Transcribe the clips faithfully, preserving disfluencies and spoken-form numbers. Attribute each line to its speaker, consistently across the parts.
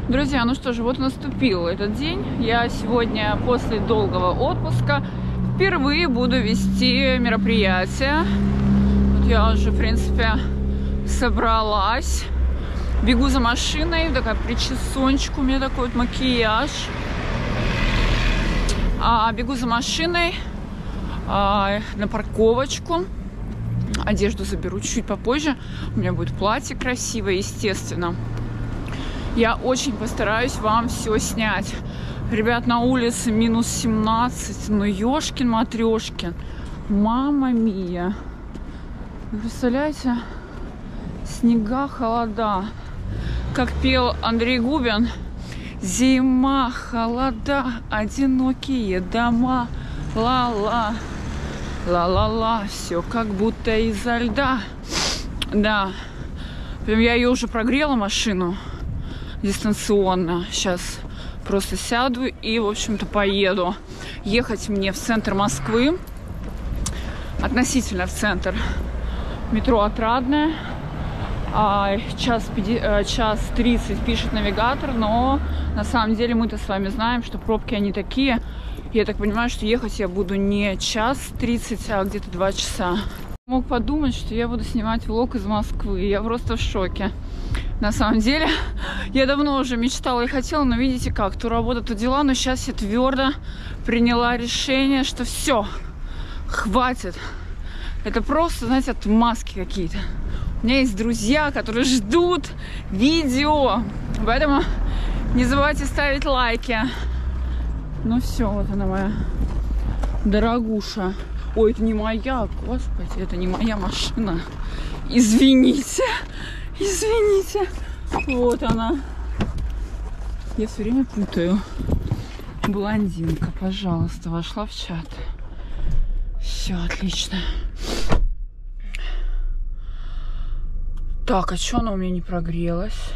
Speaker 1: Друзья, ну что же, вот наступил этот день. Я сегодня после долгого отпуска впервые буду вести мероприятие. Вот я уже, в принципе, собралась. Бегу за машиной, такая причесончик, у меня такой вот макияж. А, бегу за машиной а, на парковочку. Одежду заберу чуть попозже. У меня будет платье красивое, естественно. Я очень постараюсь вам все снять. Ребят, на улице минус семнадцать. Ну, ёшкин-матрёшкин. Мама мия. Вы представляете? Снега, холода. Как пел Андрей Губин. Зима, холода, одинокие дома. Ла-ла. Ла-ла-ла. Все как будто изо льда. Да. Прям я ее уже прогрела, машину. Дистанционно. Сейчас просто сяду и, в общем-то, поеду. Ехать мне в центр Москвы. Относительно в центр. Метро Отрадное. А, час, час тридцать пишет навигатор, но на самом деле мы-то с вами знаем, что пробки они такие. Я так понимаю, что ехать я буду не час тридцать, а где-то два часа. Мог подумать, что я буду снимать влог из Москвы. Я просто в шоке. На самом деле, я давно уже мечтала и хотела, но видите как, то работа, то дела. Но сейчас я твердо приняла решение, что все, хватит. Это просто, знаете, отмазки какие-то. У меня есть друзья, которые ждут видео. Поэтому не забывайте ставить лайки. Ну все, вот она моя дорогуша. Ой, это не моя, господи, это не моя машина. Извините. Извините. Вот она. Я все время путаю. Блондинка, пожалуйста, вошла в чат. Все, отлично. Так, а что она у меня не прогрелась?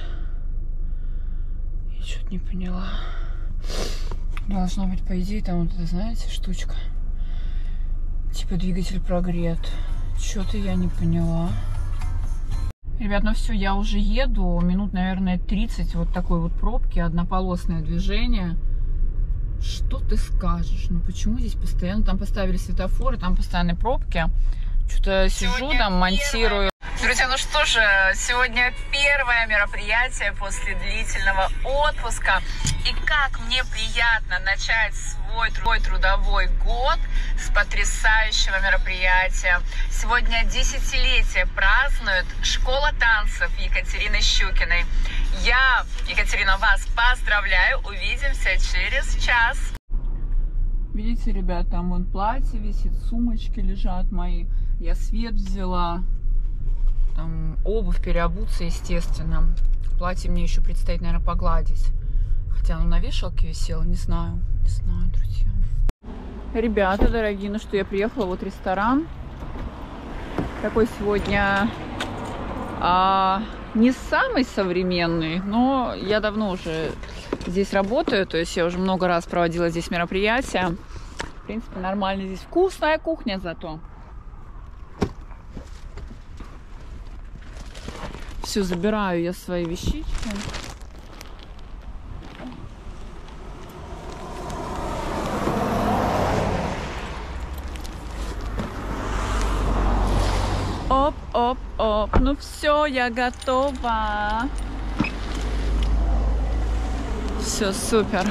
Speaker 1: Я что-то не поняла. Должна быть, по идее, там вот это, знаете, штучка. Типа двигатель прогрет. Что-то я не поняла. Ребят, ну все, я уже еду. Минут, наверное, тридцать вот такой вот пробки. Однополосное движение. Что ты скажешь? Ну почему здесь постоянно? Там поставили светофоры, там постоянные пробки. Что-то сижу там, монтирую. Друзья, ну что же, сегодня первое мероприятие после длительного отпуска. И как мне приятно начать свой, свой трудовой год с потрясающего мероприятия. Сегодня десятилетие празднует школа танцев Екатерины Щукиной. Я, Екатерина, вас поздравляю. Увидимся через час. Видите, ребят, там вон платье висит, сумочки лежат мои. Я свет взяла. Там обувь, переобуться, естественно. Платье мне еще предстоит, наверное, погладить. Хотя оно на вешалке висело, не знаю. Не знаю, друзья. Ребята, дорогие, ну что, я приехала, вот ресторан. Такой сегодня а, не самый современный, но я давно уже здесь работаю. То есть я уже много раз проводила здесь мероприятия. В принципе, нормально здесь. Вкусная кухня зато. Все, забираю я свои вещички. Оп, оп, оп. Ну все, я готова. Все, супер.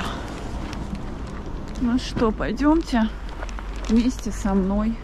Speaker 1: Ну что, пойдемте вместе со мной.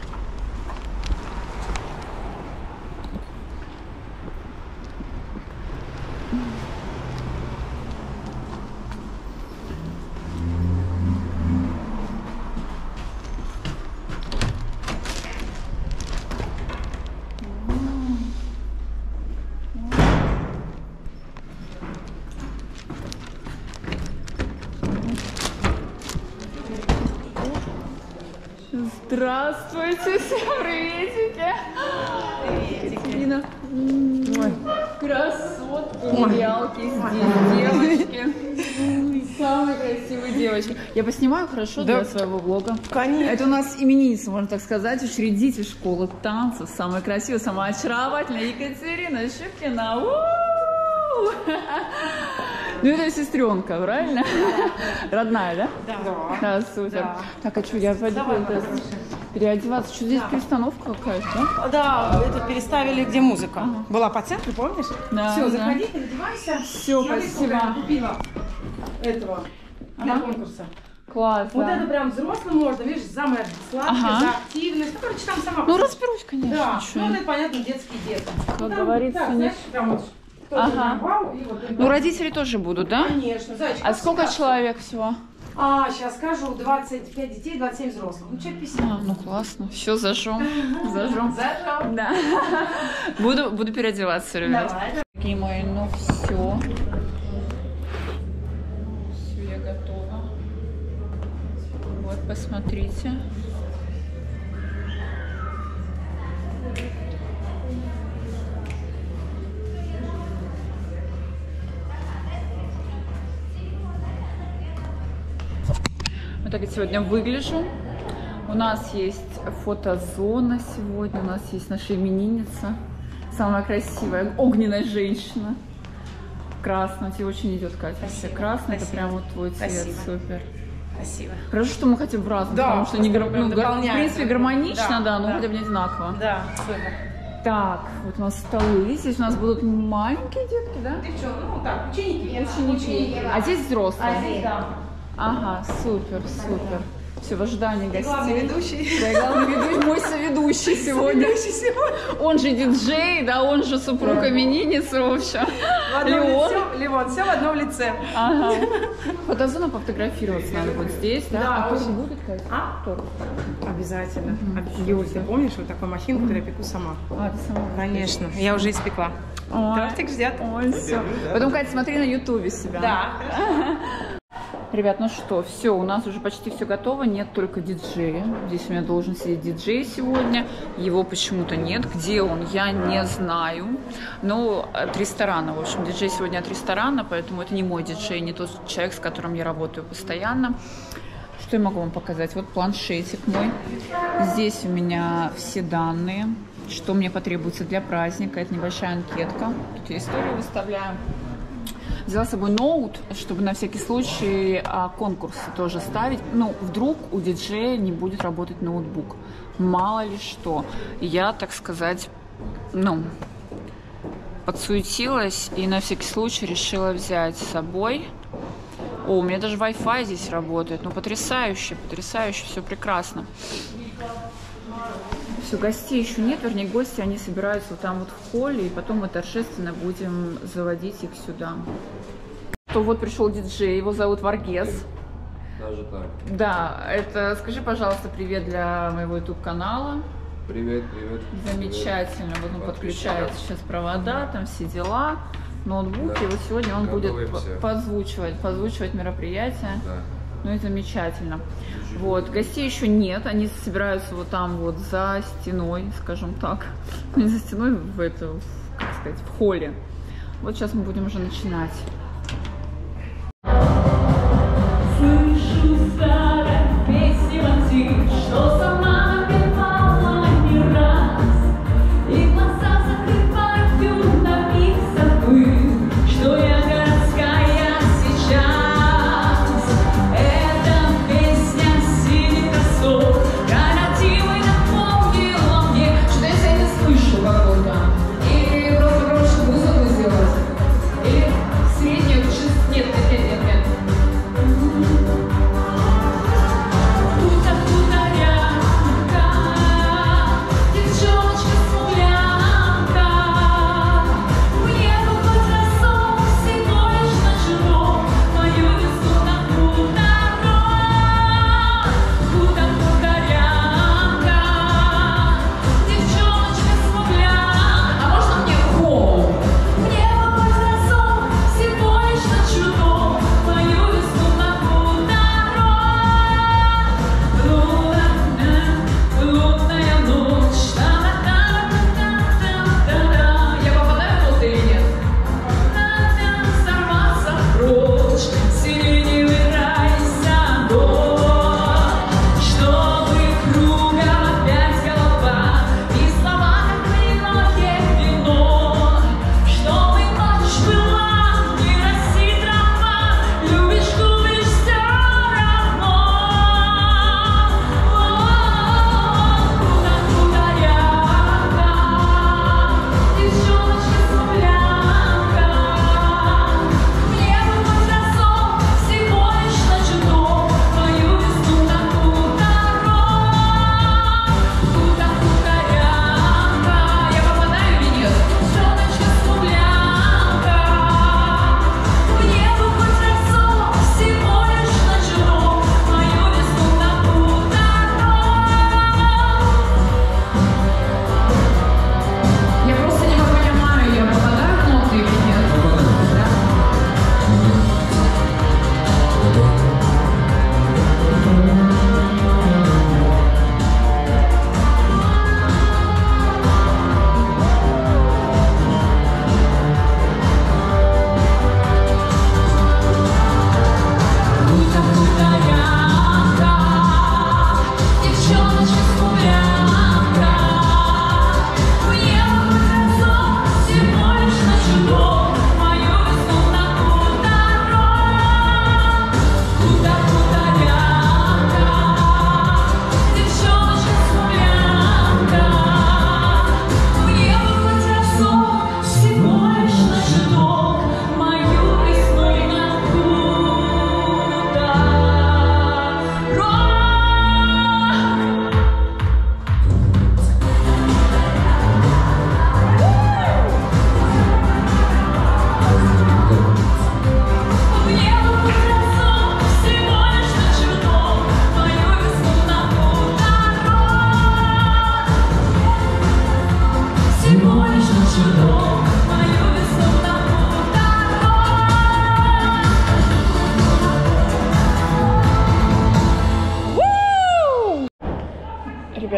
Speaker 1: Здравствуйте, всем приветики! Екатерина, красотки, нереалки здесь, девочки. Самые красивые девочки. Я поснимаю хорошо, да, для своего влога. Конечно. Это у нас именинница, можно так сказать, учредитель школы танцев. Самая красивая, самая очаровательная Екатерина Щукина. Ну это сестренка, правильно? Родная, да?
Speaker 2: Да.
Speaker 1: Да, супер. Да. Так, а что, я пойду переодеваться. Что здесь да. перестановка какая-то, да?
Speaker 2: Да, это переставили, где музыка. Ага. Была по центру, помнишь?
Speaker 1: Да.
Speaker 2: Все,
Speaker 1: да.
Speaker 2: заходи, переодевайся.
Speaker 1: Все, я спасибо.
Speaker 2: Купила этого для ага. конкурса.
Speaker 1: Класс,
Speaker 2: Вот
Speaker 1: да.
Speaker 2: это прям взрослым можно, видишь, самое сладкое,
Speaker 1: ага.
Speaker 2: за активность. Ну, короче, там сама.
Speaker 1: Ну, разберусь, конечно.
Speaker 2: Да, ну, это, понятно, детские дети.
Speaker 1: Как
Speaker 2: ну,
Speaker 1: говорится,
Speaker 2: да,
Speaker 1: не...
Speaker 2: знаешь, прям вот,
Speaker 1: ага.
Speaker 2: вау, и вот, и
Speaker 1: ну, родители тоже будут, да?
Speaker 2: Конечно, зайчик.
Speaker 1: А сколько всегда человек всего?
Speaker 2: А, сейчас скажу, двадцать пять детей, двадцать семь взрослых. Ну, человек пятьдесят.
Speaker 1: А, ну, классно. Все, зажжем. Зажжем.
Speaker 2: Зажжем.
Speaker 1: Да. Буду, буду переодеваться, ребят.
Speaker 2: Давай.
Speaker 1: Такие мои, ну, все. Все, я готова. Вот, посмотрите. Вот так я сегодня выгляжу. У нас есть фотозона сегодня. У нас есть наша именинница. Самая красивая, огненная женщина. Красная. Тебе очень идет, Катя. Спасибо. Красный, это прям вот твой цвет. Спасибо. Супер.
Speaker 2: Спасибо.
Speaker 1: Хорошо, что мы хотя бы разные,
Speaker 2: да,
Speaker 1: потому что они гар... ну, в принципе гармонично, да, да но да. хотя бы не одинаково.
Speaker 2: Да, супер.
Speaker 1: Так, вот у нас столы. Здесь у нас будут маленькие детки, да?
Speaker 2: Девчонки, ну так, ученики.
Speaker 1: Ученики. ученики да. А здесь взрослые.
Speaker 2: А здесь, да.
Speaker 1: Ага, супер, супер. Все в ожидании гостей.
Speaker 2: Главный ведущий.
Speaker 1: Да, главный ведущий, мой соведущий сегодня.
Speaker 2: Соведущий сегодня.
Speaker 1: Он же диджей, да, он же супруг именинницы, в общем.
Speaker 2: Леон. Леон, все в одном лице.
Speaker 1: Ага. Фотозона, пофотографироваться надо вот здесь, да?
Speaker 2: Да,
Speaker 1: а
Speaker 2: очень.
Speaker 1: торт будет, Катя?
Speaker 2: А?
Speaker 1: Торт.
Speaker 2: Обязательно. Mm-hmm. Юль, ты помнишь вот такую махину, которую я пеку сама?
Speaker 1: А, ты сама?
Speaker 2: Конечно, я уже испекла.
Speaker 1: Ой.
Speaker 2: Тортик ждет.
Speaker 1: Ой, все. Потом, Катя, смотри на ютубе себя.
Speaker 2: Да.
Speaker 1: Ребят, ну что, все, у нас уже почти все готово, нет только диджея. Здесь у меня должен сидеть диджей сегодня, его почему-то нет. Где он, я не знаю. Но от ресторана, в общем, диджей сегодня от ресторана, поэтому это не мой диджей, не тот человек, с которым я работаю постоянно. Что я могу вам показать? Вот планшетик мой. Здесь у меня все данные, что мне потребуется для праздника. Это небольшая анкетка. Тут я историю выставляю. Взяла с собой ноут, чтобы на всякий случай а, конкурсы тоже ставить. Ну, вдруг у диджея не будет работать ноутбук. Мало ли что. Я, так сказать, ну, подсуетилась и на всякий случай решила взять с собой. О, у меня даже Wi-Fi здесь работает. Ну, потрясающе, потрясающе, все прекрасно. Все, гостей еще нет, вернее, гости, они собираются вот там вот в холле, и потом мы торжественно будем заводить их сюда. То вот пришел диджей, его зовут Варгес.
Speaker 3: Даже так.
Speaker 1: Да, это, скажи, пожалуйста, привет для моего ютуб-канала.
Speaker 3: Привет, привет.
Speaker 1: Замечательно, вот он подключает сейчас провода, там все дела, ноутбуки, да. И вот сегодня он
Speaker 3: Готовимся.
Speaker 1: будет подзвучивать, подзвучивать мероприятие.
Speaker 3: Да.
Speaker 1: Ну и замечательно. Вот, гостей еще нет, они собираются вот там вот за стеной, скажем так. Не за стеной, в это, как сказать, в холле. Вот сейчас мы будем уже начинать. Слышу старая песня мотив, что сама напевала не раз. И глаза закрываю на миг забыв, что я городская сейчас. Какой-то. И просто громче музыку сделать. И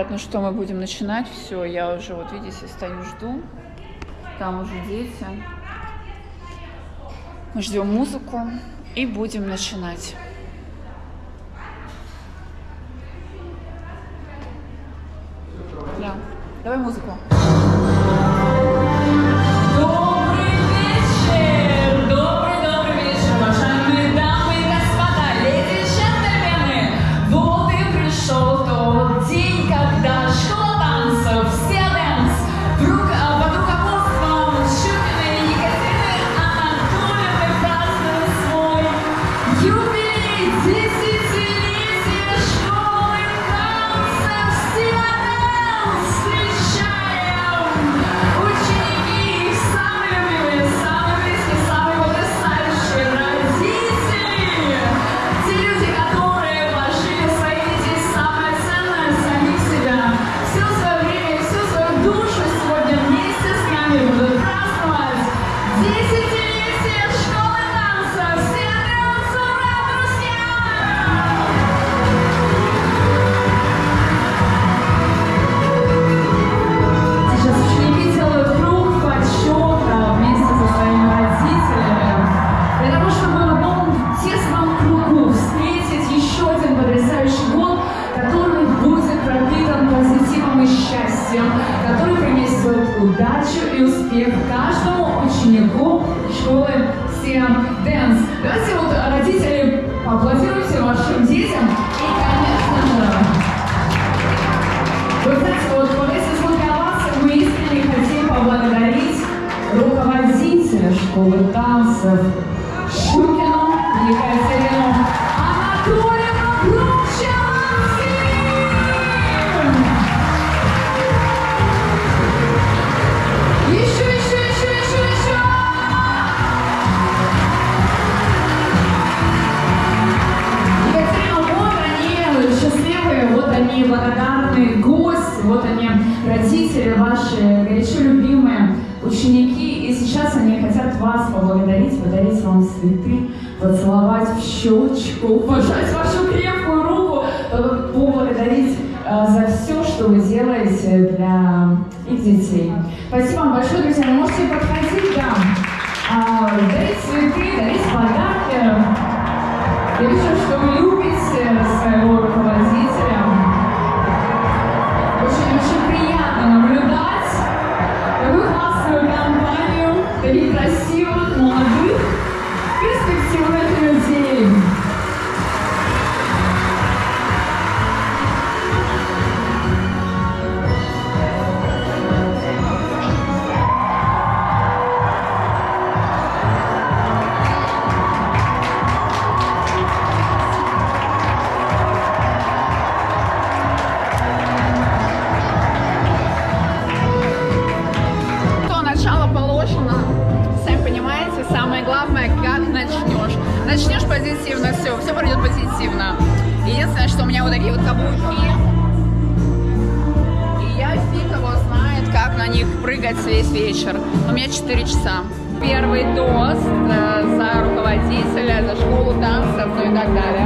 Speaker 1: Ребят, ну что, мы будем начинать. Все, я уже, вот видите, стою, жду. Там уже дети. Мы ждем музыку и будем начинать. Да. Давай музыку.
Speaker 4: Который принесет удачу и успех каждому ученику школы Сиам Дэнс. Давайте вот, родители, поаплодируйте вашим детям. И, конечно же, вы знаете, вот по этой звуковой овации мы искренне хотим поблагодарить руководителя школы танцев Щукину Екатерину Анатольевну Грубченко. Вот они благодарные гости, вот они родители ваши, горячо любимые ученики. И сейчас они хотят вас поблагодарить, подарить вам цветы, поцеловать в щечку, пожать вашу крепкую руку, поблагодарить э, за все, что вы делаете для их детей. Спасибо вам большое, друзья. Вы можете подходить, да, а, дарить цветы, дарить подарки. Я вижу, что вы любите своего руководителя. Очень-очень приятно наблюдать такую классную компанию, таких красивых, молодых, перспективных людей.
Speaker 1: Начнешь позитивно, все, все пройдет позитивно. Единственное, что у меня вот такие вот каблуки. И я фиг его знает, как на них прыгать весь вечер. У меня четыре часа. Первый тост э, за руководителя, за школу танцев, ну и так далее.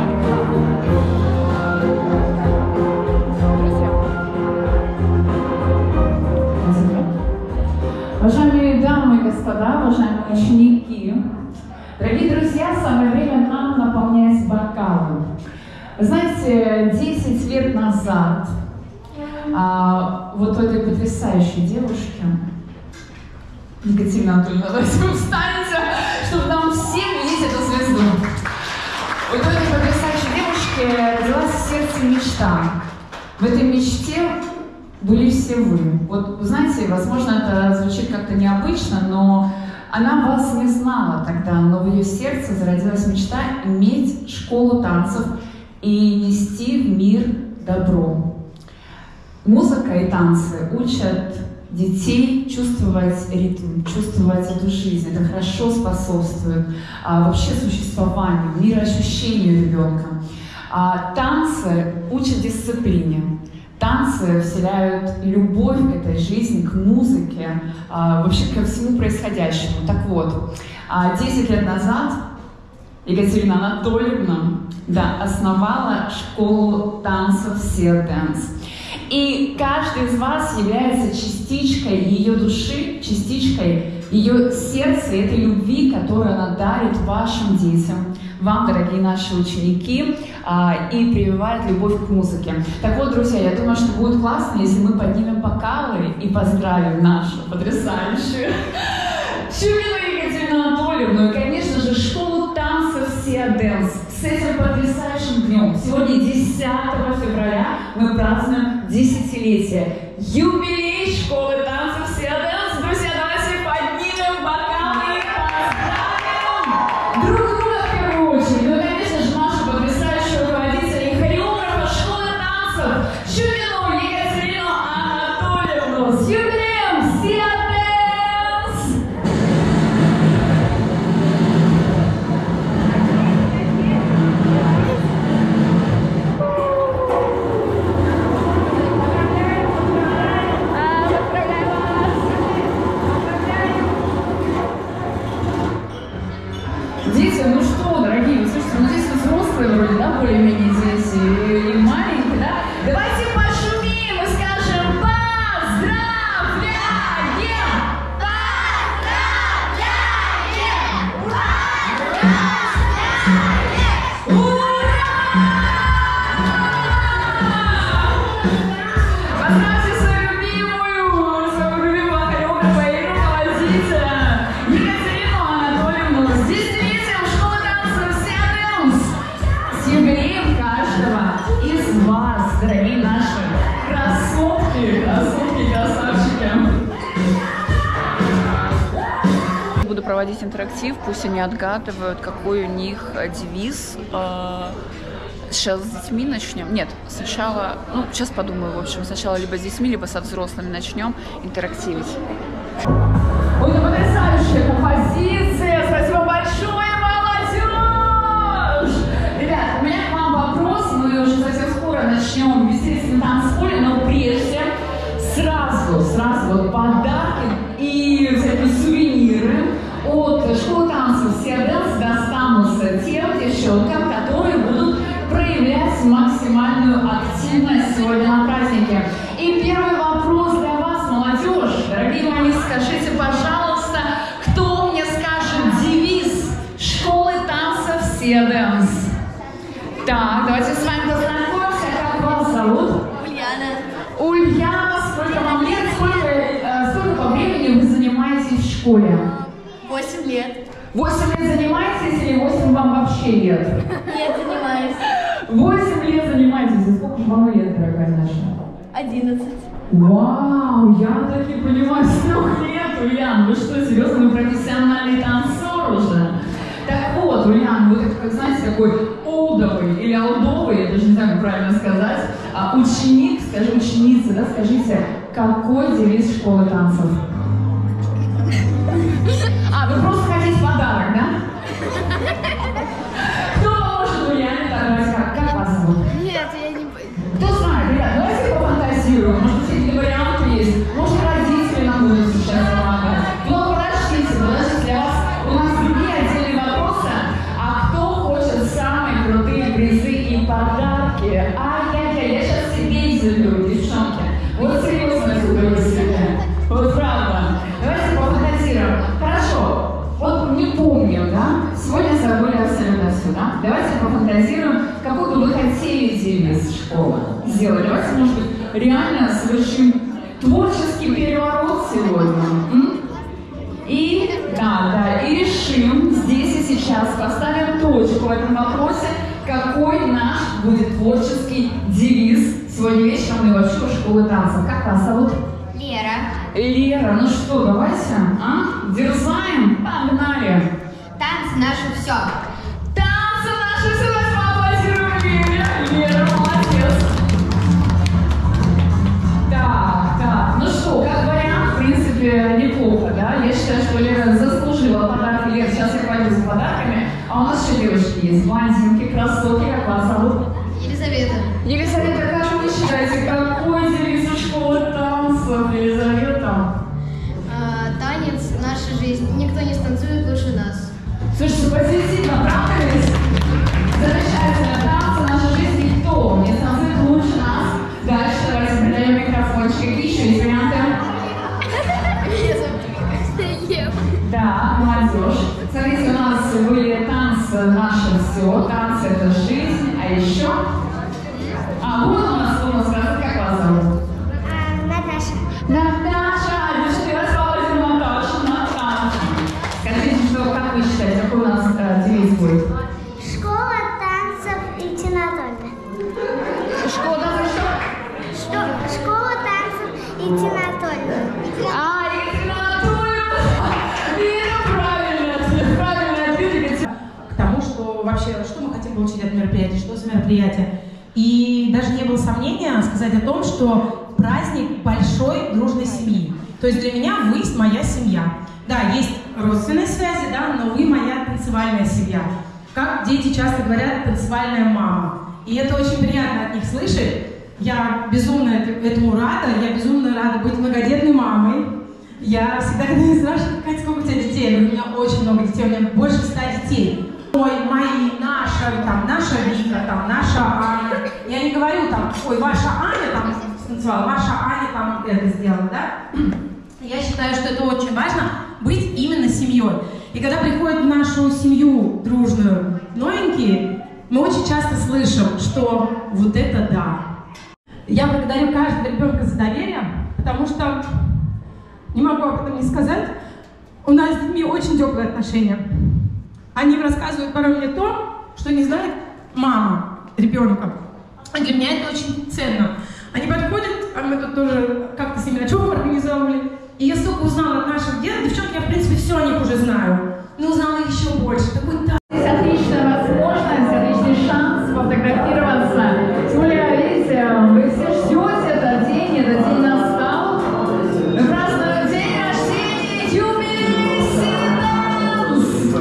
Speaker 4: Уважаемые дамы и господа, уважаемые ученики, дорогие друзья, самое время нам наполнять бокалы. Вы знаете, десять лет назад а, вот у этой потрясающей девушки, Екатерина Анатольевна, давайте вы встанете, чтобы нам всем видеть эту звезду. Вот у этой потрясающей девушки родилась в сердце мечта. В этой мечте были все вы. Вот, вы знаете, возможно, это звучит как-то необычно, но она вас не знала тогда, но в ее сердце зародилась мечта иметь школу танцев и нести в мир добро. Музыка и танцы учат детей чувствовать ритм, чувствовать эту жизнь. Это хорошо способствует а, вообще существованию, мироощущению ребенка. А, танцы учат дисциплине. Танцы вселяют любовь к этой жизни, к музыке, а, вообще ко всему происходящему. Так вот, десять лет назад Екатерина Анатольевна, да, основала школу танцев Сиам Дэнс. И каждый из вас является частичкой ее души, частичкой ее сердца, этой любви, которую она дарит вашим детям, вам, дорогие наши ученики, и прививает любовь к музыке. Так вот, друзья, я думаю, что будет классно, если мы поднимем бокалы и поздравим нашу потрясающую Чумину Екатерину Анатольевну и, конечно же, школу танцев Sia Dance с этим потрясающим днем. Сегодня, десятого февраля, мы празднуем десятилетие. Юбилей школы танцев Sia Dance. Друзья, давайте поднимем бокалы и поздравим друг друга в первую очередь. Ну, конечно же, нашу потрясающую руководителя и хореографа школы танцев Чумину Екатерину Анатольевну с юбилеем Sia Dance. Дети, ну что, дорогие, вы слушайте, ну здесь взрослые вроде, да, более-менее здесь и, и маленькие, да? Давайте пошумим и скажем поздравляем! Поздравляем! Ура! Поздравьте свою любимую, свою любимую хореографа и руководителя Екатерину Анатольевну с десятилетием школы танцев Sia Dance, с юбилеем каждого из вас, дорогие наши красотки, красотки, красавчики.
Speaker 1: Буду проводить интерактив, пусть они отгадывают, какой у них девиз. Сейчас с детьми начнем. Нет, сначала, ну, сейчас подумаю, в общем, сначала либо с детьми, либо со взрослыми начнем интерактивить.
Speaker 4: Ой, это потрясающая композиция! Спасибо большое, молодежь! Ребят, у меня к вам вопрос, мы уже совсем скоро начнем веселиться на танцполе, но прежде сразу, сразу вот подарки и всякие сувениры от школы танцев Sia Dance достанутся тем девчонкам, которые будут проявлять максимальную активность сегодня на празднике. И первый вопрос для вас, молодежь. Дорогие мои, скажите, пожалуйста, кто мне скажет девиз школы танцев Sia Dance? Так, давайте с вами познакомимся. Как вас зовут?
Speaker 5: Ульяна.
Speaker 4: Ульяна, сколько вам лет? Сколько, э, сколько по времени вы занимаетесь в школе?
Speaker 5: Восемь лет.
Speaker 4: Восемь лет занимаетесь или восемь вам вообще лет?
Speaker 5: Нет, занимаюсь.
Speaker 4: Восемь лет занимаетесь. И сколько же вам лет, дорогая наша?
Speaker 5: Одиннадцать.
Speaker 4: Вау, я так и понимаю, с трех лет, Ульян. Вы что, серьезно, вы профессиональный танцор уже? Так вот, Ульян, вы как, знаете, такой олдовый или олдовый, я даже не знаю, как правильно сказать, а, ученик, скажи, ученица, да, скажите, какой девиз школы танцев? А, вы просто хотите подарок, да? Кто поможет Ульяне? Так, давайте, как, как вас зовут?
Speaker 5: Нет, я не боюсь.
Speaker 4: Кто знает, ребят, давайте пофантазируем. Может быть, какие-то варианты есть. Может, родители нам будут сейчас помогать. Но подождите, подождите, для вас у нас другие отдельные вопросы. А кто хочет самые крутые призы и подарки? Ай-яй-яй, я сейчас себе их заберу, девчонки. Вот серьезно заберу себе. Вот правда. Давайте пофантазируем. Хорошо. Вот не помню, да? Сегодня забыли абсолютно все, да? Давайте пофантазируем, какой бы вы хотели девиз школы сделать. Давайте, может быть, реально совершим творческий переворот сегодня. М? И, да, да, и решим здесь и сейчас, поставим точку в этом вопросе, какой наш будет творческий девиз сегодня вечером и вообще у школы танцев. Как вас зовут?
Speaker 5: Лера.
Speaker 4: Лера, ну что, давайте, а? Дерзаем, погнали.
Speaker 5: Танцы наши все.
Speaker 4: Танцы наши все, давайте поаплодируем Лере. Лера, молодец. Так, так, ну что, как вариант, в принципе, неплохо, да? Я считаю, что Лера заслужила подарки. Лера, сейчас я пойду за подарками. А у нас еще девушки есть, блондинки, красотки, как вас зовут?
Speaker 5: Елизавета.
Speaker 4: Елизавета, как вы считаете, какой девиз у школы танцев, Елизавета?
Speaker 5: А, танец – наша жизнь. Никто не станцует лучше нас.
Speaker 4: Слушайте, позитивно, правда ведь? Замечательно, танцы, наша жизнь, никто не станцует лучше нас. Дальше давайте все, танцы это жизнь, а еще... А вот у нас Луна, скажи, как вас зовут?
Speaker 5: Наташа.
Speaker 4: Наташа, десятый раз попадет Наташа, Наташа. Скажите, что, как вы считаете, какой у нас э, девиз будет?
Speaker 5: Школа танцев идти на Анатольевна.
Speaker 4: Школа танцев что?
Speaker 5: Что? Школа танцев идти на Анатольевна.
Speaker 4: А, идти на Анатольевна! Вера, правильно, правильно ответили.
Speaker 6: К тому, что вообще, что мы хотим получить от мероприятия, что за мероприятие. И даже не было сомнения сказать о том, что праздник большой дружной семьи. То есть для меня вы моя семья. Да, есть родственные связи, да, но вы моя танцевальная семья. Как дети часто говорят, танцевальная мама. И это очень приятно от них слышать. Я безумно этому рада, я безумно рада быть многодетной мамой. Я всегда, когда меня спрашивают, Катя, сколько у тебя детей? Я говорю, у меня очень много детей, у меня больше ста детей. Ой, мои, наша, там, наша Вика, там, наша Аня. Я не говорю там, ой, ваша Аня там станцевала, ваша Аня там это сделала, да? Я считаю, что это очень важно, быть именно семьей. И когда приходят в нашу семью дружную новенькие, мы очень часто слышим, что вот это да. Я благодарю каждого ребенка за доверие, потому что, не могу об этом не сказать, у нас с детьми очень теплые отношения. Они рассказывают порой мне то, что не знает мама ребенка. И для меня это очень ценно. Они подходят, а мы тут тоже как-то с ними ночевку организовывали. И я столько узнала от наших деток, девчонки, я в принципе все о них уже знаю. Но узнала еще больше. Такой так.
Speaker 4: Здесь отличная возможность, отличный шанс сфотографироваться. Тем более, видите, вы все ждете этот день, этот день настал. Мы празднуем день рождения Юми Сиданс!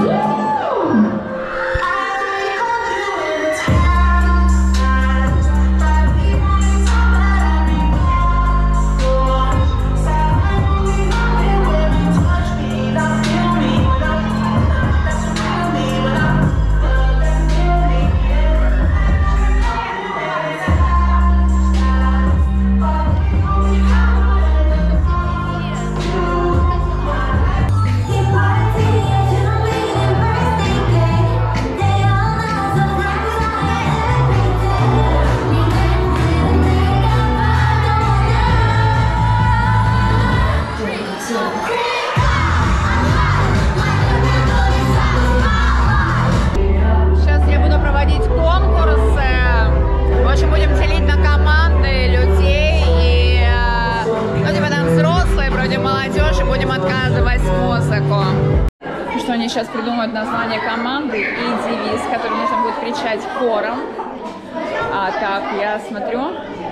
Speaker 1: Сейчас я буду проводить конкурсы. В общем, будем делить на команды людей. И э, вроде бы там взрослые, вроде молодежь, и будем отказывать музыку. Что они сейчас придумают название команды и девиз, который нужно будет кричать хором. А, так, я смотрю.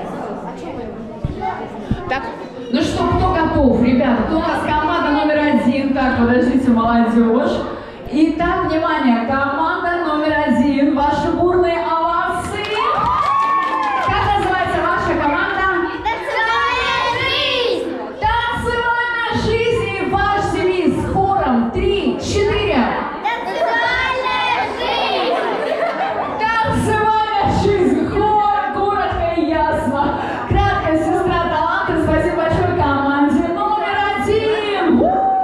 Speaker 1: Так.
Speaker 4: Ну что, кто готов, ребята? Кто у нас команда номер один? Так, подождите, молодежь. Итак, внимание, команда номер один. Ваши бурные овации. Как называется ваша команда?
Speaker 5: Танцевальная жизнь!
Speaker 4: Танцевальная жизнь и ваш девиз. Хором. Три, четыре.
Speaker 5: Танцевальная жизнь!
Speaker 4: Танцевальная жизнь. Хор, коротко и ясно. Краткая сестра таланта. Спасибо большое команде номер один.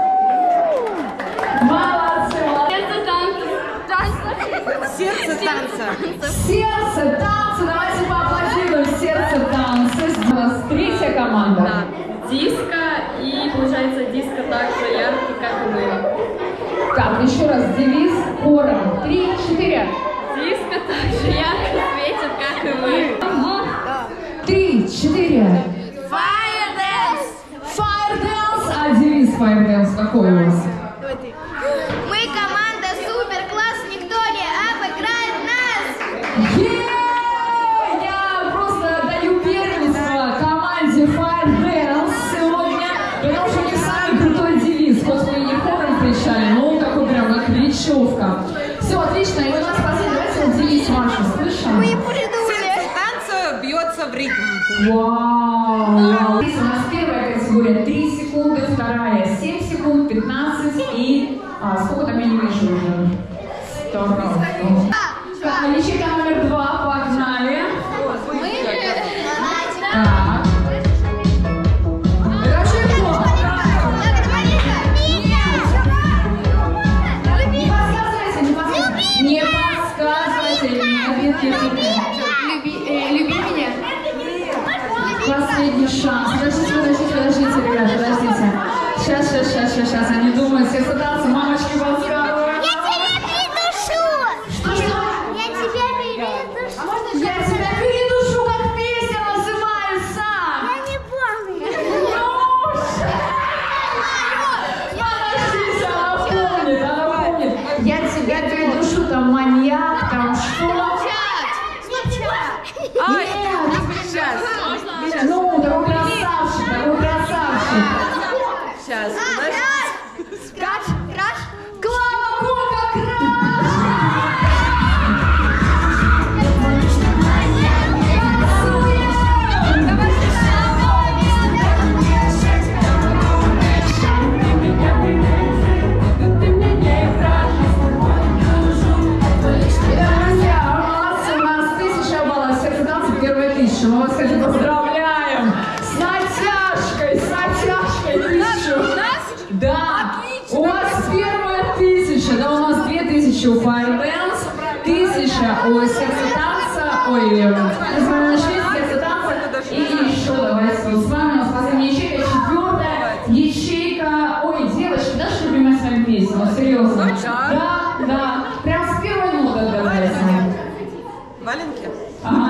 Speaker 4: Молодцы, молодцы.
Speaker 2: Сердце танца.
Speaker 4: Сердце танца. Давайте поаплодируем. Сердце танца. У нас третья команда.
Speaker 7: Да, диско, и получается диско так же яркий, как и мы.
Speaker 4: Так, еще раз девиз хором. Три, четыре.
Speaker 7: Диско так же ярко светит, как и мы.
Speaker 4: Три, четыре.
Speaker 5: Fire dance!
Speaker 4: Fire dance. А девиз Fire dance какой у вас?
Speaker 5: Мы команда супер класс, никто не обыграет нас!
Speaker 4: Е! Я просто даю первенство команде Fire dance сегодня, потому что у них самый крутой девиз. Хоть мы и не хором кричали, но он такой прям как речевка. Все, отлично. И у нас последний, давайте вот девиз вашу слышим.
Speaker 5: Мы придумали!
Speaker 2: Танца бьется в ритм.
Speaker 4: Вау! Здесь у нас первая категория три секунды, вторая семь секунд, пятнадцать и... А, сколько там я не вижу уже? Здорово. Так, ячейка номер два, погнали. Так. Это легко. Не подсказывайте, не подсказывайте. Не подсказывайте.
Speaker 5: Люби, э, люби меня.
Speaker 4: Последний шанс. Подождите, подождите, подождите, ребят, подождите. Сейчас, сейчас, сейчас, сейчас, сейчас. Они думают, все садятся, мамочки подсказывают.
Speaker 8: Я тебя передушу!
Speaker 4: Что, что?
Speaker 8: Я тебя передушу!
Speaker 4: Я тебя передушу, как песня называется!
Speaker 8: Я не помню.
Speaker 4: Подождите, она помнит, она помнит. Я тебя передушу, там маньяк, там что?
Speaker 2: Ай,
Speaker 4: Нет! Ну, такой красавчик, такой красавчик.
Speaker 2: сейчас.
Speaker 8: Краш, краш.
Speaker 4: Клава Кока, краш! Мы вас, кстати, поздравляем! С натяжкой, с натяжкой тысячу! Да! У вас первая тысяча, да, у нас две тысячи у Fire Dance, тысяча у сердца танца, ой, название нашли, сердце танца, и еще давайте вот с вами, у нас последняя ячейка, четвертая ячейка, ой, девочки, наша любимая с вами песня, ну серьезно. Да, да, прям с первой ноты отгадайте.
Speaker 2: Валенки?
Speaker 4: Ага.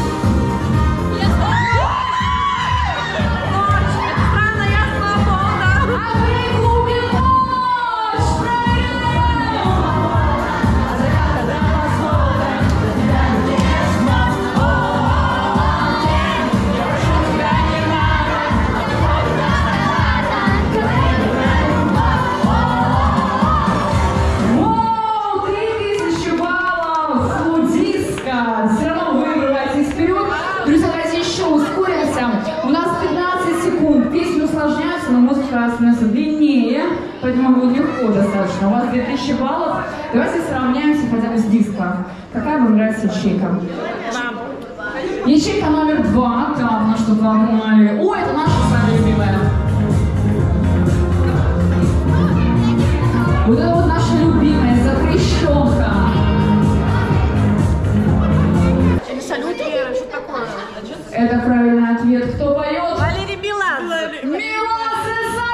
Speaker 4: Но музыка становится длиннее, поэтому будет легко достаточно. У вас две тысячи баллов. Давайте сравняемся хотя бы с диско. Какая вам нравится ячейка? Ячейка номер два. Так, ну что вам понимали. О, это наша с вами любимая. Вот это вот наша любимая запрещенка. Это правильный ответ. Кто поет?
Speaker 2: Валерий Билан.
Speaker 4: Меладзе,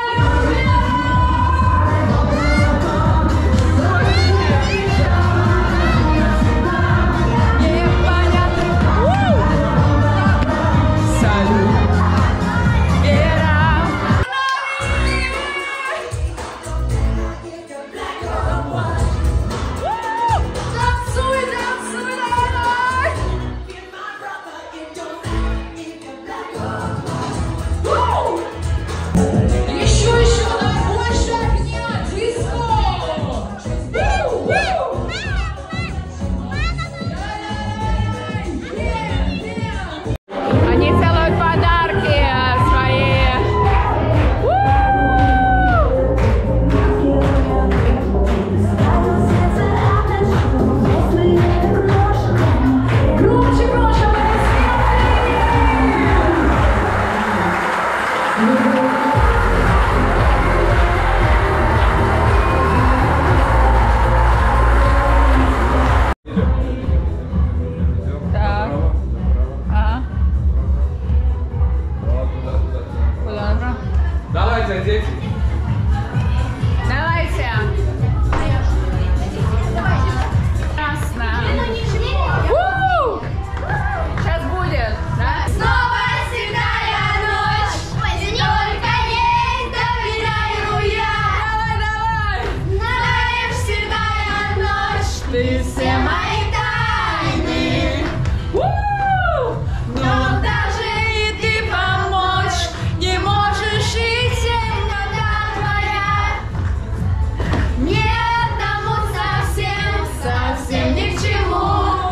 Speaker 3: Давайте, дети.
Speaker 4: Давайте. Красно. У-у-у! Сейчас будет, да?
Speaker 8: Снова седая ночь, только ей доверяю я.
Speaker 4: Давай, давай.
Speaker 8: Знаешь, седая ночь,
Speaker 4: Ты
Speaker 8: все мои тайны.
Speaker 4: У-у-у!
Speaker 8: Но даже и ты помочь не можешь, и темнота твоя мне одному совсем, совсем ни к чему.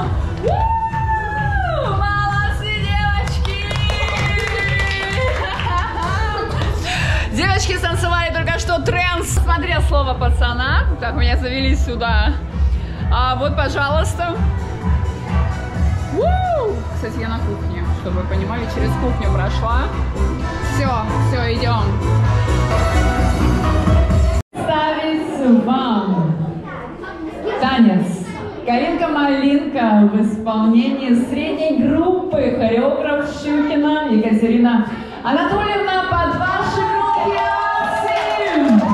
Speaker 4: У-у-у! Молодцы, девочки! Девочки станцевали только что тренс. Смотрел слово пацана. Так, меня завели сюда. А вот, пожалуйста. У-у-у! Кстати, я на кухне, чтобы вы понимали, через кухню прошла. Все, все, идем. Ставить вам танец Калинка-малинка в исполнении средней группы, хореограф Щукина Екатерина Анатольевна, под ваши руки овации!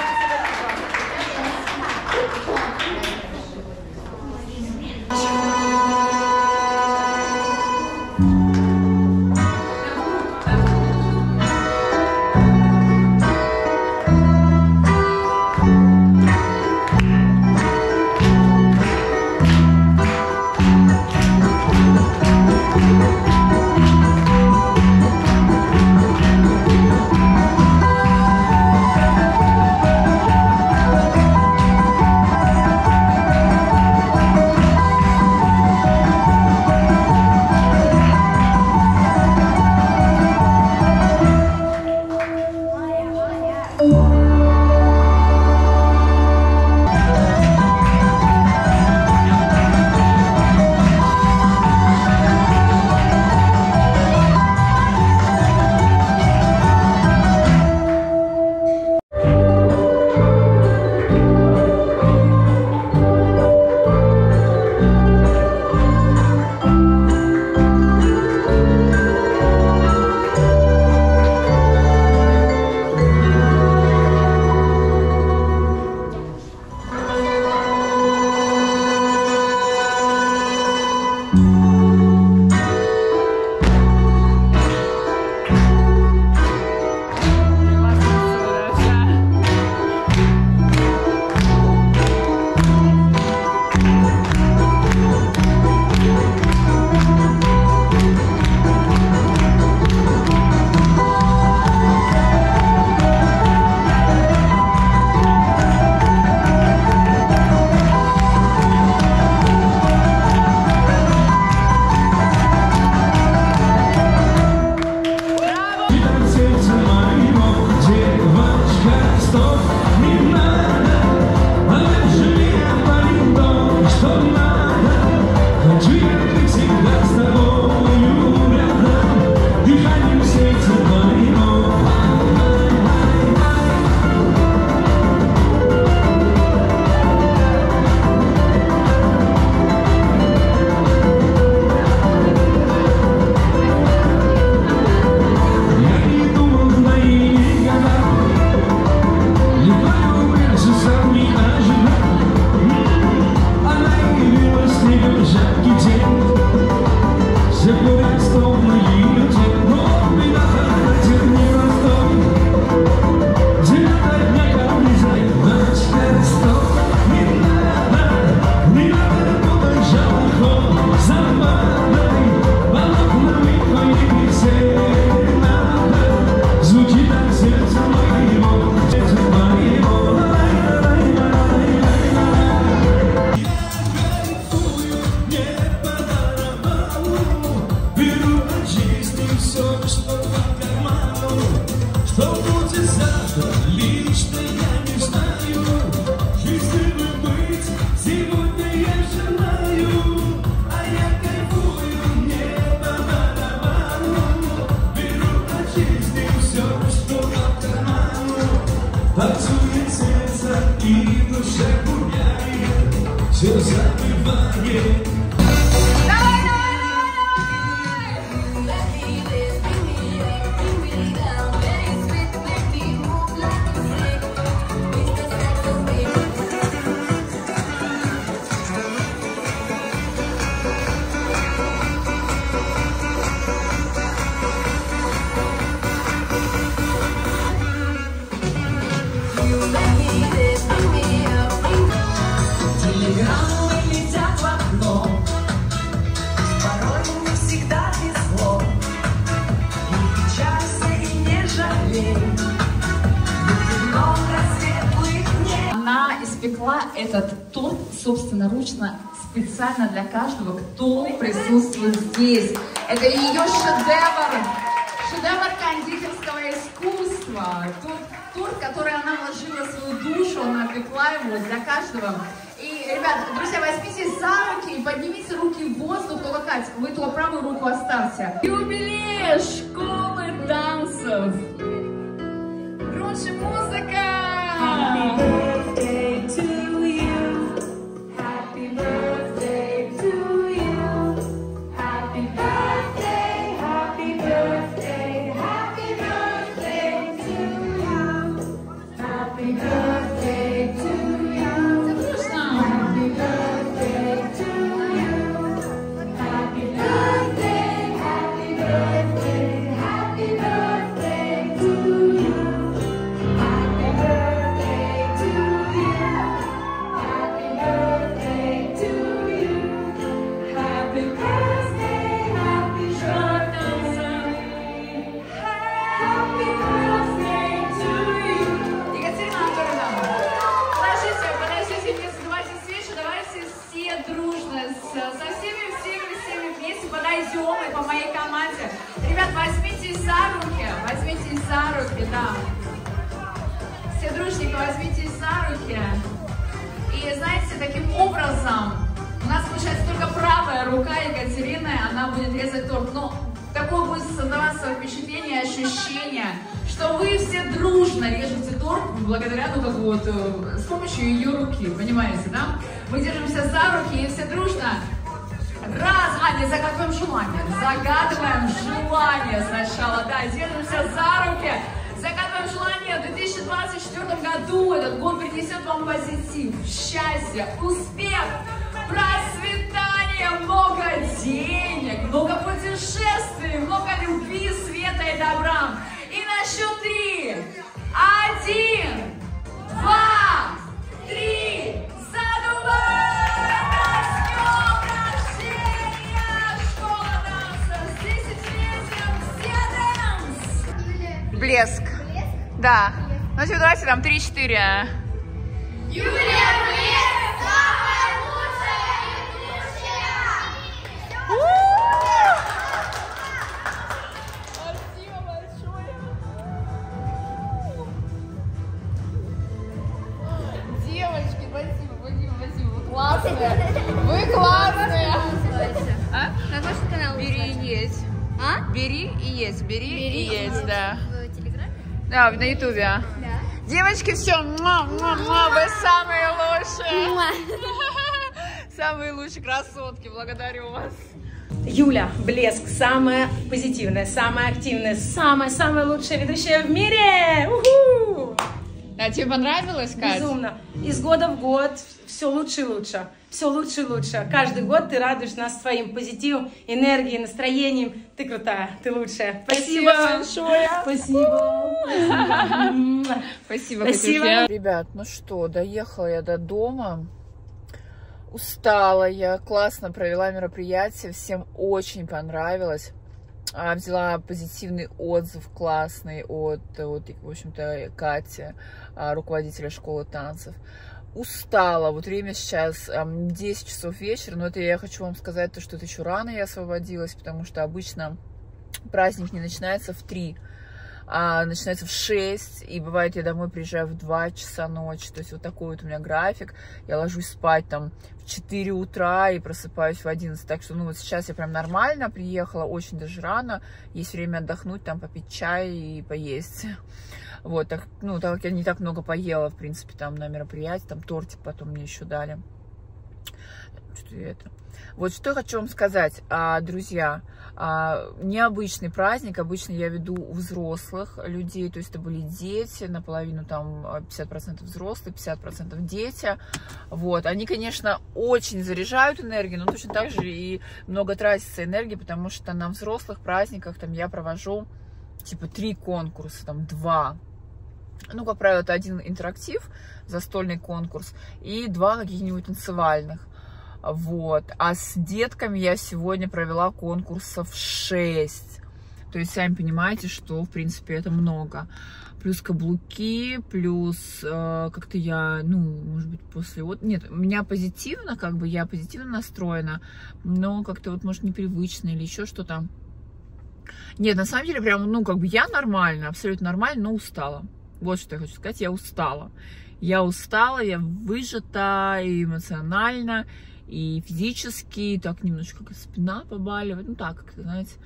Speaker 4: Этот торт собственноручно, специально для каждого, кто присутствует здесь. Это ее шедевр, шедевр кондитерского искусства. Торт, торт, который она вложила свою душу, она пекла его для каждого. И, ребят, друзья, возьмите за руки и поднимите руки в воздух, только Катя, вы только правую руку оставьте. Юбилей школы танцев. Громче музыка! Happy birthday to you. Happy birthday. Демой, по моей команде. Ребят, возьмитесь за руки, возьмитесь за руки, да. Все дружненько возьмитесь за руки. И знаете, таким образом, у нас получается только правая рука Екатерины, она будет резать торт. Но такое будет создаваться впечатление, ощущение, что вы все дружно режете торт благодаря, ну, как вот, с помощью ее руки, понимаете, да? Мы держимся за руки и все дружно. Раз, а, не загадываем желание, загадываем желание сначала, да, держимся за руки. Загадываем желание, в две тысячи двадцать четвёртом году этот год принесет вам позитив, счастье, успех, процветание, много денег, много путешествий, много любви, света и добра. И на счет три. Один, два, три. Задуваем! Начнем рождения! Школа танца! С десятилетием все дэнс! Блеск. Да. Ну, давайте там три-четыре.
Speaker 8: Юлия Блеск, самая лучшая ведущая!
Speaker 4: Спасибо большое. Девочки, спасибо, спасибо, спасибо. Вы классные. Вы классные. А?
Speaker 5: Как ваш канал
Speaker 4: Бери и есть.
Speaker 5: А?
Speaker 4: Бери и есть. Бери,
Speaker 5: Бери
Speaker 4: и есть,
Speaker 5: есть.
Speaker 4: да.
Speaker 5: В Телеграме?
Speaker 4: Да, на Ютубе.
Speaker 5: Да.
Speaker 4: Девочки, все, муа, муа, муа, вы самые лучшие. Самые лучшие красотки, благодарю вас.
Speaker 6: Юля Блеск, самая позитивная, самая активная, самая-самая лучшая ведущая в мире! У-ху!
Speaker 4: А тебе понравилось, Кать?
Speaker 6: Безумно. Из года в год все лучше и лучше. Все лучше и лучше. Каждый год ты радуешь нас своим позитивом, энергией, настроением. Ты крутая, ты лучшая. Спасибо.
Speaker 4: Спасибо большое.
Speaker 6: Спасибо.
Speaker 4: Спасибо,
Speaker 6: Спасибо.
Speaker 4: Катюша. Ребят, ну что, доехала я до дома. Устала я, классно провела мероприятие, всем очень понравилось. А, взяла позитивный отзыв классный от, от в общем-то, Кати, руководителя школы танцев. Устала, вот время сейчас десять часов вечера, но это я хочу вам сказать, то, что это еще рано я освободилась, потому что обычно праздник не начинается в три, а начинается в шесть, и бывает я домой приезжаю в два часа ночи, то есть вот такой вот у меня график, я ложусь спать там в четыре утра и просыпаюсь в одиннадцать, так что ну вот сейчас я прям нормально приехала, очень даже рано, есть время отдохнуть, там попить чай и поесть. Вот, так, ну, так как я не так много поела, в принципе, там на мероприятии, там тортик потом мне еще дали. Что это? Вот что я хочу вам сказать, друзья, необычный праздник, обычно я веду у взрослых людей, то есть это были дети, наполовину там пятьдесят процентов взрослые, пятьдесят процентов дети, вот, они, конечно, очень заряжают энергию, но точно так же и много тратится энергии, потому что на взрослых праздниках там я провожу типа три конкурса, там два. Ну, как правило, это один интерактив, застольный конкурс, и два каких-нибудь танцевальных. Вот. А с детками я сегодня провела конкурсов шесть. То есть, сами понимаете, что, в принципе, это много. Плюс каблуки, плюс э, как-то я, ну, может быть, после... Вот, нет, у меня позитивно, как бы, я позитивно настроена, но как-то вот, может, непривычно или еще что-то. Нет, на самом деле, прям, ну, как бы я нормально, абсолютно нормально, но устала. Вот что я хочу сказать, я устала. Я устала, я выжата и эмоционально, и физически, так немножко как спина побаливает, ну так, как знаете.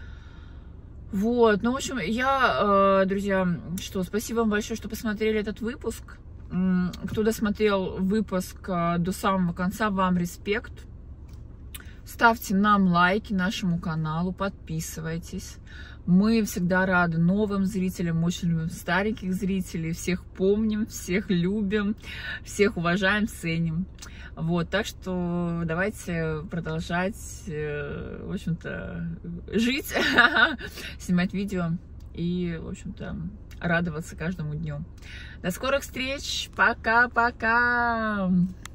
Speaker 4: Вот, ну, в общем, я, друзья, что, спасибо вам большое, что посмотрели этот выпуск. Кто досмотрел выпуск до самого конца, вам респект. Ставьте нам лайки нашему каналу, подписывайтесь. Мы всегда рады новым зрителям, очень любим стареньких зрителей, всех помним, всех любим, всех уважаем, ценим. Вот, так что давайте продолжать, в общем-то, жить, снимать видео и, в общем-то, радоваться каждому дню. До скорых встреч, пока-пока!